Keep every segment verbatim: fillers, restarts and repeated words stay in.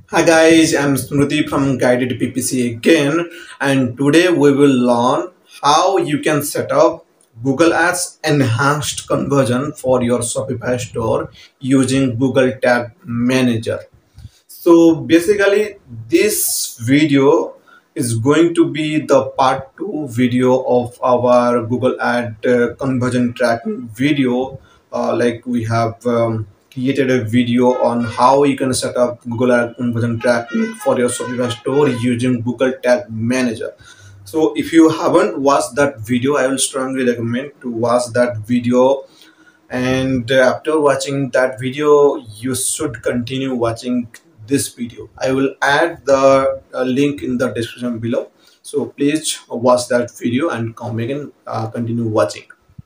Hi guys, I'm Smriti from Guided P P C again, and today we will learn how you can set up Google Ads enhanced conversion for your Shopify store using Google Tag Manager. So basically, this video is going to be the part two video of our Google Ad uh, conversion tracking video. Uh, like we have um, created a video on how you can set up Google Ad conversion tracking for your Shopify store using Google Tag Manager. So if you haven't watched that video, I will strongly recommend to watch that video, and uh, after watching that video you should continue watching this video. I will add the uh, link in the description below, so please watch that video and come again, uh, continue watching.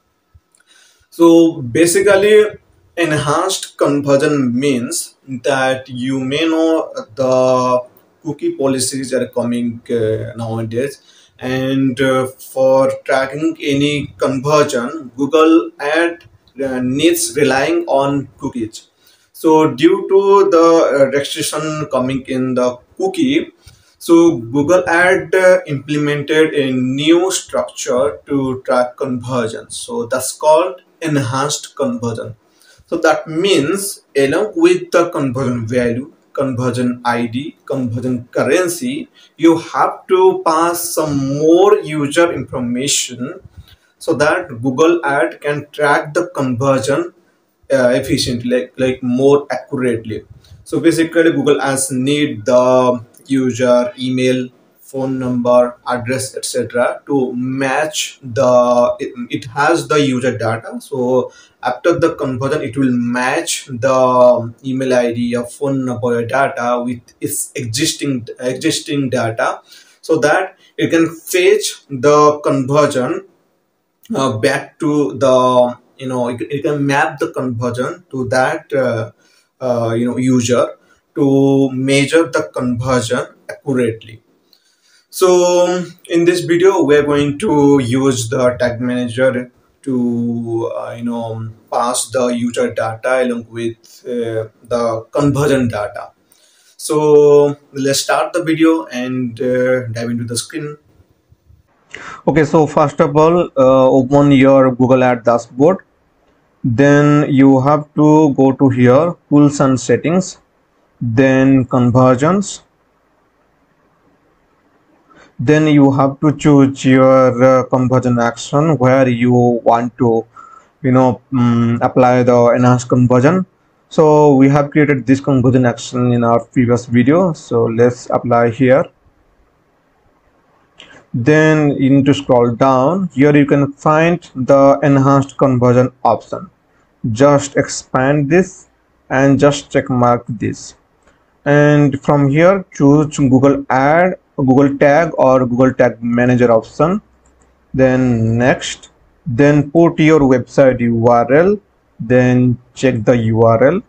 So basically, enhanced conversion means that you may know the cookie policies are coming uh, nowadays, and uh, for tracking any conversion, Google Ad uh, needs relying on cookies. So due to the uh, restriction coming in the cookie, so Google Ad uh, implemented a new structure to track conversions. So that's called enhanced conversion. So that means along with the conversion value, conversion I D, conversion currency, you have to pass some more user information so that Google Ad can track the conversion uh, efficiently, like like more accurately. So basically, Google Ads need the user email, phone number, address, et cetera to match the. It, it has the user data. So after the conversion, it will match the email I D or phone number data with its existing existing data, so that it can fetch the conversion uh, back to the, you know it, it can map the conversion to that uh, uh, you know user to measure the conversion accurately. So in this video we are going to use the tag manager to uh, you know pass the user data along with uh, the conversion data. So let's start the video and uh, dive into the screen. Okay, so first of all, uh, open your Google Ad dashboard. Then you have to go to here, tools and settings, then conversions. Then you have to choose your uh, conversion action where you want to, you know, um, apply the enhanced conversion. So we have created this conversion action in our previous video. So let's apply here. Then you need to scroll down. Here you can find the enhanced conversion option. Just expand this and just check mark this, and from here choose Google Ad, Google Tag or Google Tag Manager option. Then next, then put your website U R L, then check the U R L.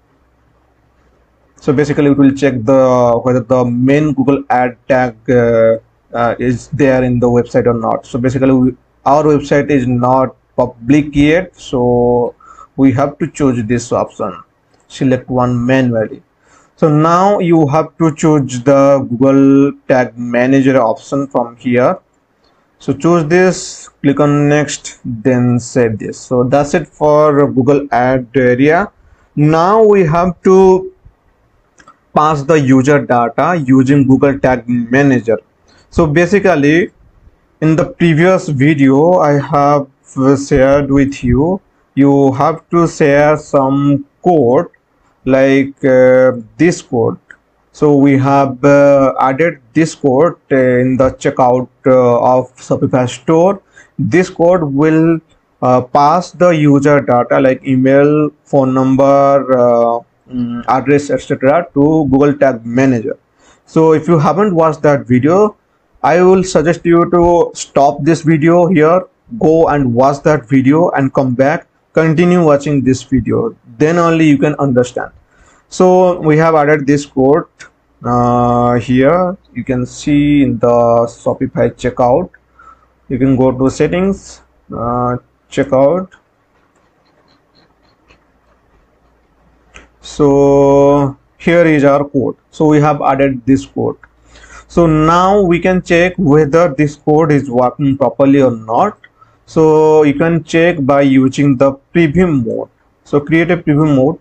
So basically it will check the whether the main Google Ad tag uh, uh, is there in the website or not. So basically we, our website is not public yet, so we have to choose this option, select one manually. So now you have to choose the Google Tag Manager option from here. So choose this, click on next, then save this. So that's it for Google Ad area. Now we have to pass the user data using Google Tag Manager. So basically in the previous video I have shared with you, you have to share some code like uh, this code. So we have uh, added this code uh, in the checkout uh, of Shopify store. This code will uh, pass the user data like email, phone number, uh, um, address, et cetera to Google Tag Manager. So if you haven't watched that video, I will suggest you to stop this video here, go and watch that video and come back, continue watching this video, then only you can understand. So we have added this code uh, here. You can see in the Shopify checkout, you can go to settings, uh, checkout. So here is our code. So we have added this code. So now we can check whether this code is working properly or not. So you can check by using the preview mode. So create a preview mode.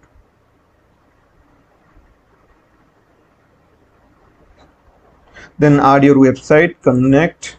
Then add your website, connect.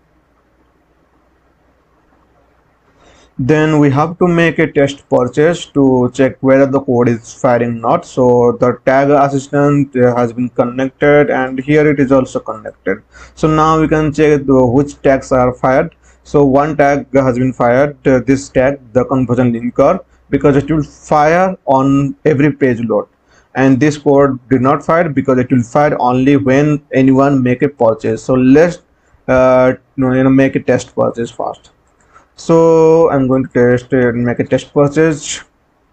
Then we have to make a test purchase to check whether the code is firing or not. So the tag assistant uh, has been connected, and here it is also connected. So now we can check the, which tags are fired. So one tag has been fired, uh, this tag, the conversion linker, because it will fire on every page load. And this code did not fire because it will fire only when anyone make a purchase. So let's uh, you know, make a test purchase first. So I'm going to test it and make a test purchase.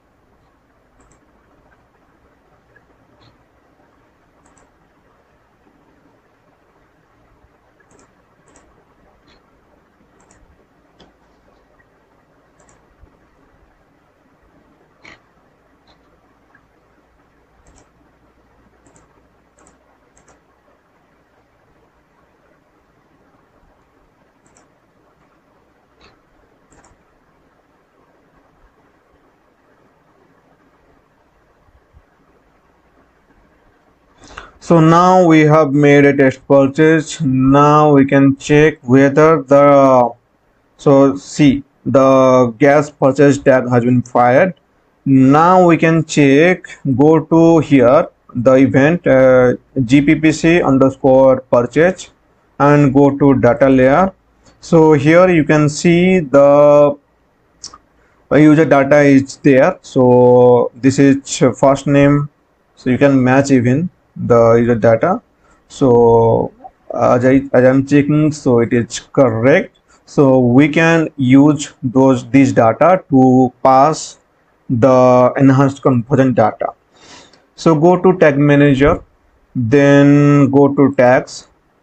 So now we have made a test purchase. Now we can check whether the, so see, the gas purchase tag has been fired. Now we can check, go to here, the event uh, G P P C underscore purchase, and go to data layer. So here you can see the user data is there. So this is first name, so you can match even the user data. So as I as I'm checking, so it is correct. So we can use those these data to pass the enhanced conversion data. So go to tag manager, then go to tags.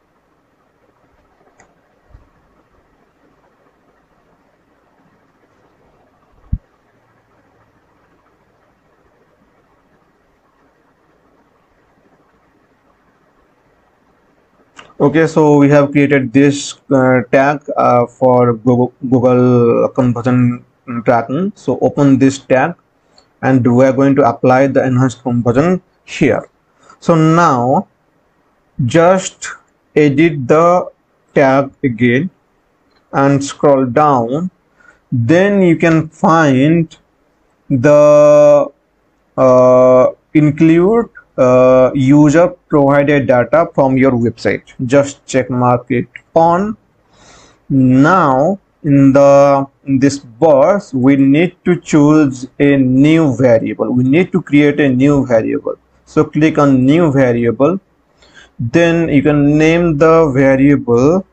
Okay, so we have created this uh, tag uh, for Google, Google conversion tracking. So open this tag, and we are going to apply the enhanced conversion here. So now just edit the tag again and scroll down. Then you can find the uh, include uh, user provided data from your website. Just check mark it on. Now in the in this box we need to choose a new variable. We need to create a new variable. So click on new variable. Then you can name the variable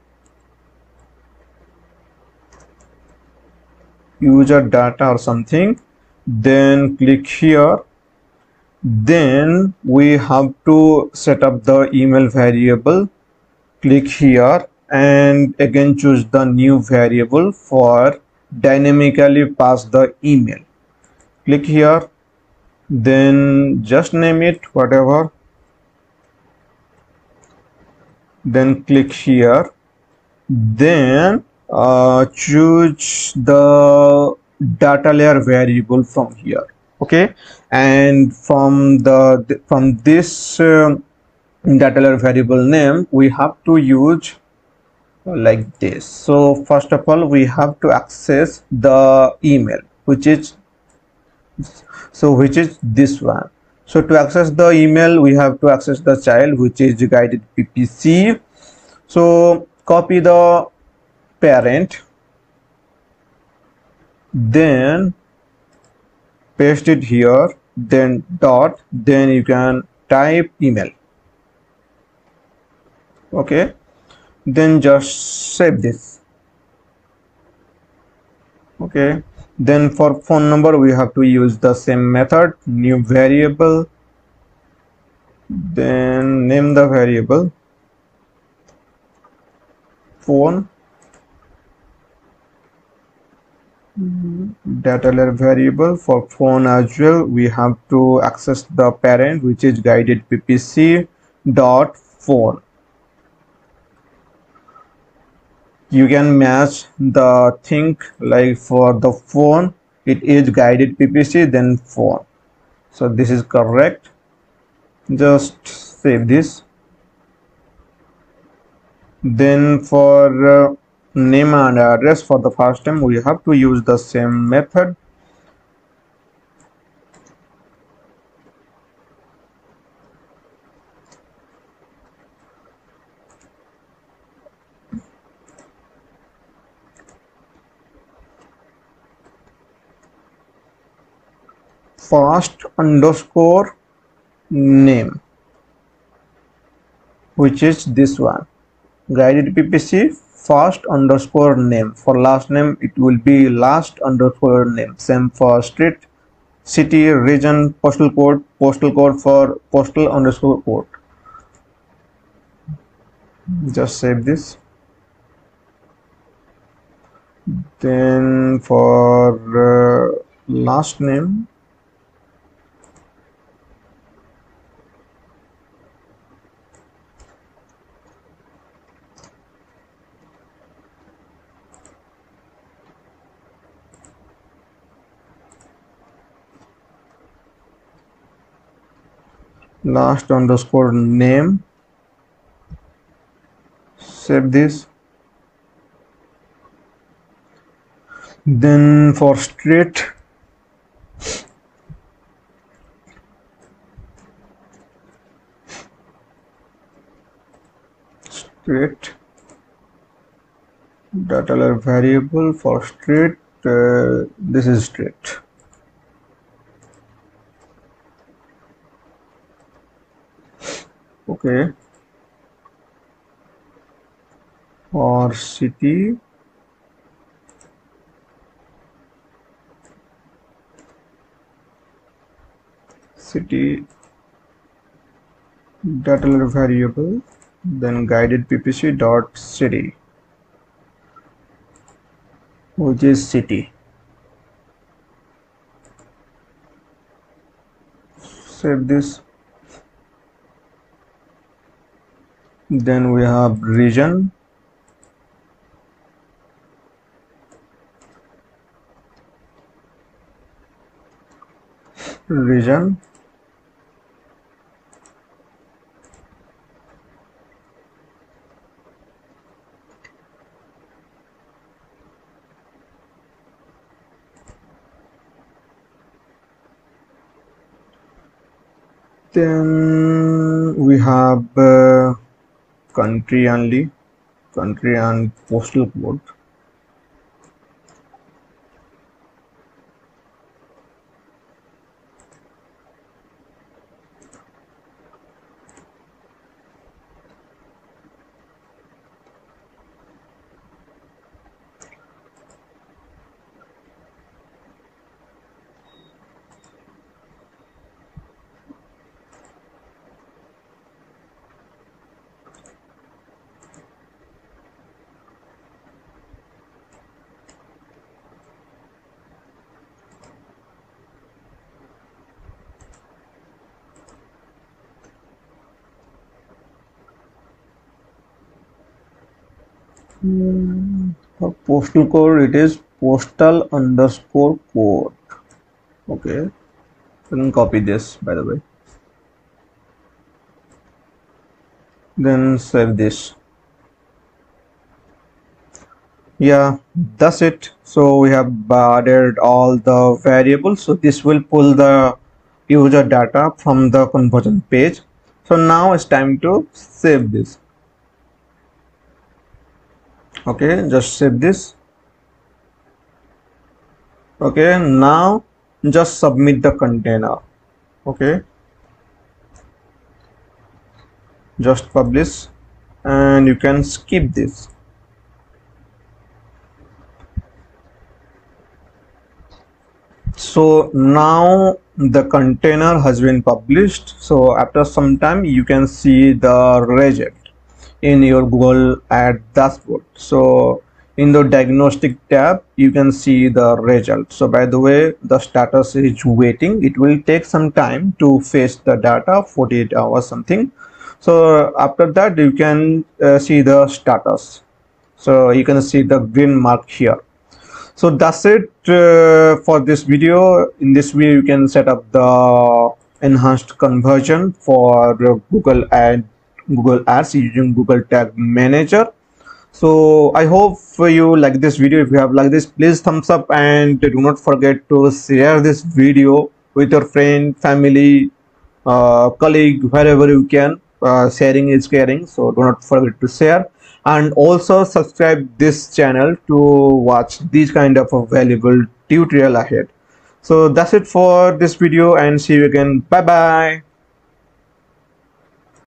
user data or something. Then click here. Then we have to set up the email variable. Click here and again choose the new variable for dynamically pass the email. Click here, then just name it whatever. Then click here, then uh, choose the data layer variable from here. Okay, and from the from this uh, data layer variable name we have to use like this. So first of all we have to access the email, which is so which is this one. So to access the email we have to access the child, which is guided P P C. So copy the parent, then paste it here, then dot, then you can type email. Okay, then just save this. Okay, then for phone number we have to use the same method, new variable, then name the variable phone, data layer variable for phone as well. We have to access the parent, which is guided ppc dot phone. You can match the thing, like for the phone it is guided ppc then phone, so this is correct. Just save this. Then for uh, name and address, for the first time we have to use the same method. First underscore name, which is this one, guided ppc first underscore name. For last name it will be last underscore name. Same for street, city, region, postal code, postal code for postal underscore code. Just save this. Then for uh, last name, last underscore name, save this. Then for street, street data layer variable for street, uh, this is street. Okay, or city, city data layer variable, then guided ppc dot city, which is city. Save this. Then we have region, region, then we have uh, country only, country and postal code. Mm, for postal code it is postal underscore code. Okay, I can copy this, by the way. Then save this. Yeah, that's it. So we have added all the variables, so this will pull the user data from the conversion page. So now it's time to save this. Okay, just save this. Okay, now just submit the container. Okay, just publish, and you can skip this. So now the container has been published. So after some time you can see the result in your Google Ad dashboard. So in the diagnostic tab you can see the result. So by the way, the status is waiting. It will take some time to fetch the data, forty-eight hours something. So after that you can uh, see the status. So you can see the green mark here. So that's it uh, for this video. In this video you can set up the enhanced conversion for Google ad Google Ads using Google Tag Manager. So I hope you like this video. If you have liked this, please thumbs up, and do not forget to share this video with your friend, family, uh, colleague, wherever you can. Uh, sharing is caring, so do not forget to share, and also subscribe this channel to watch these kind of a valuable tutorial ahead. So that's it for this video, and see you again. Bye bye.